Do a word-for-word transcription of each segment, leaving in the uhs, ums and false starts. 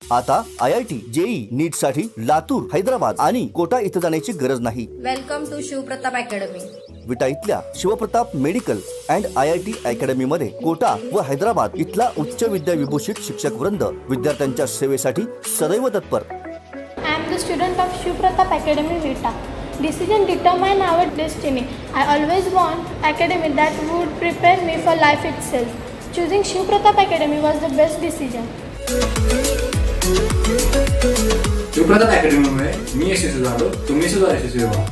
आता I I T, JEE, NEET साठी लातूर, हैदराबाद आणि कोटा इथे जाण्याची गरज नाही। Welcome to Shivpratap academy. Vita इथल्या Shivpratap medical and I I T academy मध्ये कोटा व हैदराबाद इथला उच्च विद्या विभूषित शिक्षक वृंद विद्यार्थ्यांच्या सेवेसाठी सदैव तत्पर। I am the student of Shivpratap Academy, Vita. Decision determine our destiny. I always want academy that would prepare me for life itself. Choosing Shivpratap Academy was the best decision. Shivpratap अकॅडमीमुळे मी यशस्वी झालो, तुम्ही सुद्धा यशस्वी व्हा।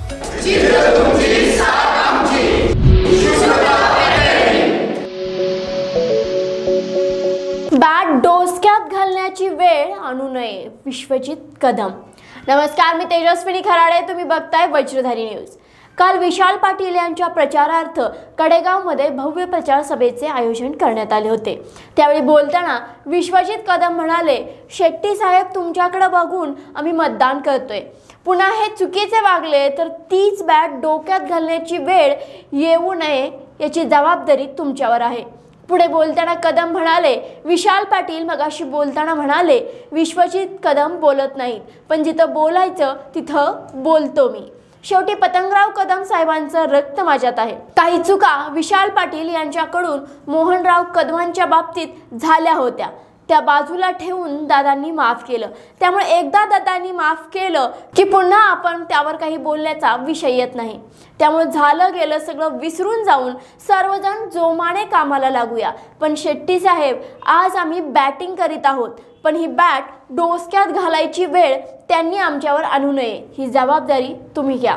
बॅट डोसक्यात घालण्याची वेळ आणू नये, विश्वजित कदम। नमस्कार, मी तेजस्विनी खराडे, तुम्ही बघताय वज्रधारी न्यूज। काल विशाल पाटील यांच्या प्रचारार्थ कडेगावमध्ये भव्य प्रचार सभेचे आयोजन करण्यात आले होते। त्यावेळी बोलताना विश्वजित कदम म्हणाले, शेट्टी साहेब तुमच्याकडे बघून आम्ही मतदान करतोय, पुन्हा हे चुकीचे वागले तर तीच बॅट डोक्यात घालण्याची वेळ येऊ नये याची जबाबदारी तुमच्यावर आहे। पुढे बोलताना कदम म्हणाले, विशाल पाटील मगाशी बोलताना म्हणाले विश्वजित कदम बोलत नाहीत, पण जिथं बोलायचं तिथं बोलतो मी। शेवटी पतंगराव कदम साहेबांचं रक्त माझ्यात आहे। काही चुका विशाल पाटील यांच्याकडून मोहनराव कदमांच्या बाबतीत झाल्या होत्या, त्या बाजूला ठेवून दादांनी माफ केलं। त्यामुळे एकदा दादांनी माफ केलं की पुन्हा आपण त्यावर काही बोलण्याचा विषय येत नाही। त्यामुळे झालं गेलं सगळं विसरून जाऊन सर्वजण जोमाने कामाला लागूया। पण शेट्टी साहेब, आज आम्ही बॅटिंग करीत आहोत, पण ही बॅट डोसक्यात घालायची वेळ त्यांनी आमच्यावर आणू नये, ही जबाबदारी तुम्ही घ्या।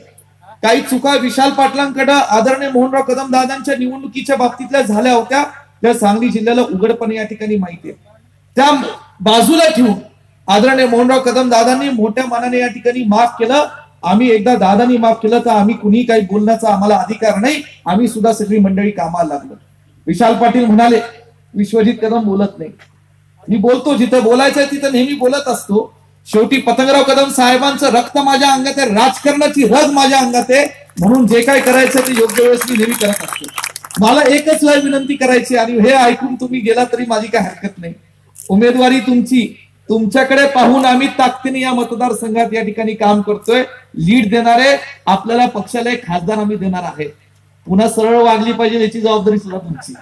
काही चुका विशाल पाटलांकडे आदरणीय मोहनराव कदम दादांच्या निवडणुकीच्या बाबतीतल्या झाल्या होत्या, त्या सांगली जिल्ह्याला उघडपणे या ठिकाणी माहिती आहे। त्या बाजूला ठेवून आदरणीय मोहनराव कदम दादांनी मोठ्या मनाने या ठिकाणी माफ केलं। आम्ही एकदा दादांनी माफ केलं तर आम्ही कुणी काही बोलण्याचा आम्हाला अधिकार नाही, आम्ही सुद्धा सगळी मंडळी कामाला लागलो। विशाल पाटील म्हणाले विश्वजित कदम बोलत नाही, मी बोलतो, जिथं बोलायचंय तिथं नेहमी बोलत असतो। शेवटी पतंगराव कदम साहेबांचं रक्त माझ्या अंगात आहे, राजकारणाची रग माझ्या अंगात आहे, म्हणून जे काय करायचं ते योग्य वेळेस मी नेहमी करत असतो। मला एकच वेळ विनंती करायची आणि हे ऐकून तुम्ही गेला तरी माझी काय हरकत नाही। उमेदवारी तुमची, तुमच्याकडे पाहून आम्ही ताकदीने या मतदारसंघात या ठिकाणी काम करतोय। लीड देणारे आपल्याला पक्षाला एक खासदार आम्ही देणार आहे, पुन्हा सरळ वागली पाहिजे याची जबाबदारी सुद्धा तुमची।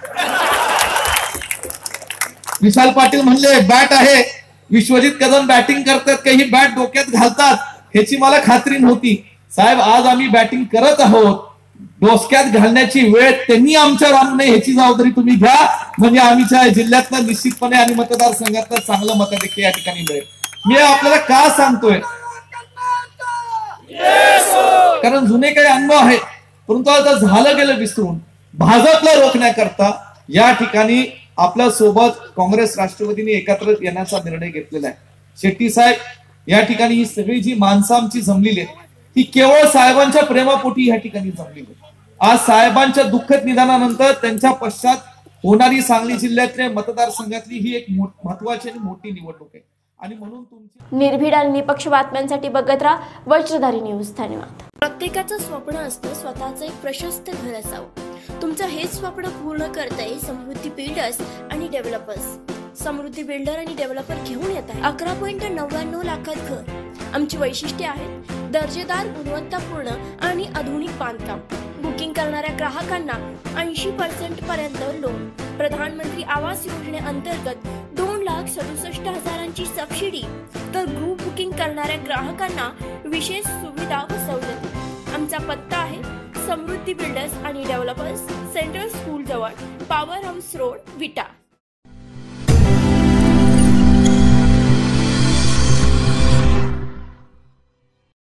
विशाल पाटील म्हणले बॅट आहे, विश्वजित कदम बॅटिंग करतात का ही बॅट डोक्यात घालतात ह्याची मला खात्री नव्हती। साहेब, आज आम्ही बॅटिंग करत आहोत, डोसक्यात घालण्याची वेळ त्यांनी आमच्यावर आणू नये ह्याची जबाबदारी तुम्ही घ्या, म्हणजे आमच्या जिल्ह्यातनं निश्चितपणे आणि मतदारसंघातलं चांगलं मताधिक्य या ठिकाणी मिळेल। मी आपल्याला का सांगतोय, कारण जुने काही अनुभव आहे, परंतु आता झालं गेलं विसरून भाजपला रोखण्याकरता या ठिकाणी आपल्या सोबत काँग्रेस राष्ट्रवादीने एकत्र येण्याचा निर्णय घेतलेला आहे। शेट्टी साहेब, या ठिकाणी ही सगळी जी माणसं आमची जमलेली आहेत ही केवळ साहेबांच्या प्रेमापोटी या ठिकाणी जमलेली आहे। आज साहेबांच्या दुःखद निधनानंतर त्यांच्या पश्चात होणारी सांगली जिल्ह्यातल्या मतदारसंघातली ही एक महत्वाची आणि मोठी निवडणूक आहे आणि म्हणून तुमची निर्भीड आणि निपक्ष बातम्यांसाठी बघत राहा वज्रधारी न्यूज। धन्यवाद। प्रत्येकाचं स्वप्न असतं स्वतःचं एक प्रशस्त घर असावं। तुमचं हेच स्वप्न पूर्ण करतंय समृद्धी बिल्डर्स आणि डेव्हलपर्स। समृद्धी बिल्डर आणि डेव्हलपर घेऊन येत आहे अकरा पॉईंट नव्याण्णव लाखात घर। आमची वैशिष्ट्ये आहेत दर्जेदार, गुणवत्तापूर्ण आणि आधुनिक बांधकाम। बुकिंग करणाऱ्या ग्राहकांना ऐंशी पर्सेंट पर्यंत लोन। प्रधानमंत्री आवास योजनेअंतर्गत दोन लाख सदुसष्ट हजारांची सबसिडी, तर ग्रुप बुकिंग करणाऱ्या ग्राहकांना विशेष सुविधा व सवलती। आमचा पत्ता आहे समृद्धी बिल्डर्स आणि डेव्हलपर्स, सेंट्रल स्कूल जवळ, पॉवर हाऊस रोड, विटा।